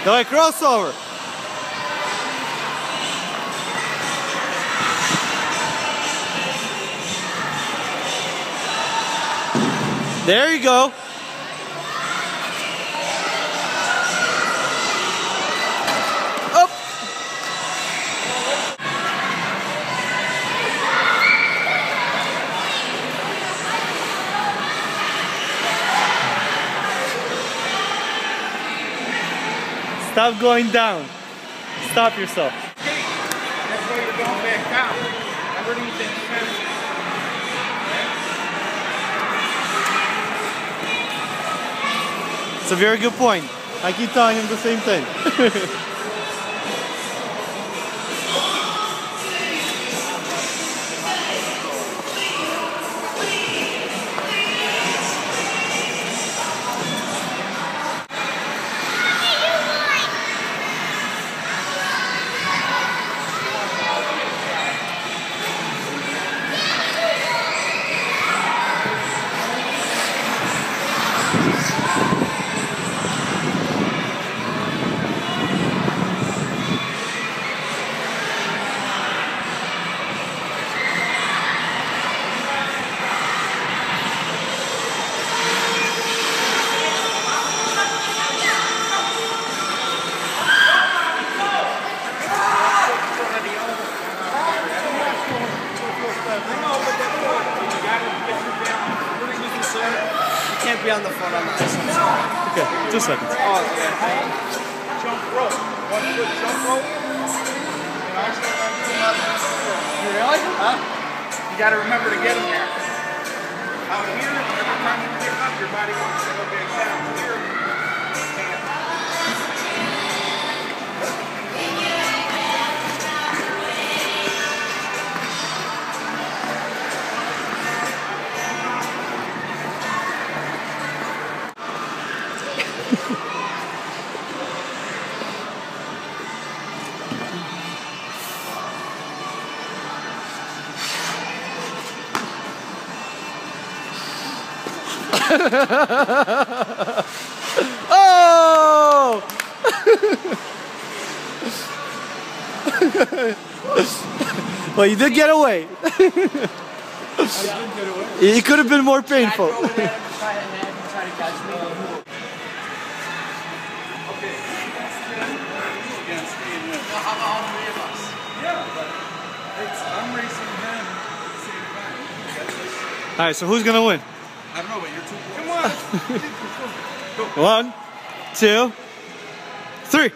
Давай, crossover. There you go. Up. Stop going down. Stop yourself. That's why you're going back down. Underneath that fence. It's a very good point. I keep telling him the same thing. Can't be on the phone on the ice. I'm sorry. Okay, 2 seconds. Oh, yeah. Jump rope. 1 foot jump rope. You really? Huh? You got to remember to get them there. Out here, every time you pick up, your body wants to go back down. Here, you can't. Oh! Well, you did get away. It could have been more painful. Try to catch me. How about all 3 of us? Yeah, but I'm racing him at the same time. Alright, so who's gonna win? I don't know, but you're too close. Come on. 1, 2, 3.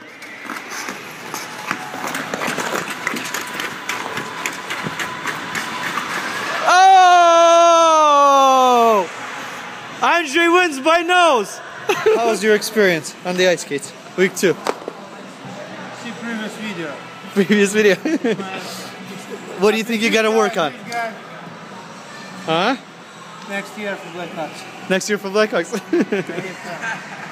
Oh! Andrei wins by nose. How was your experience on the ice skates? Week 2. See previous video. Previous video. What do you think you gotta work on? Huh? Next year for Blackhawks. Next year for Blackhawks.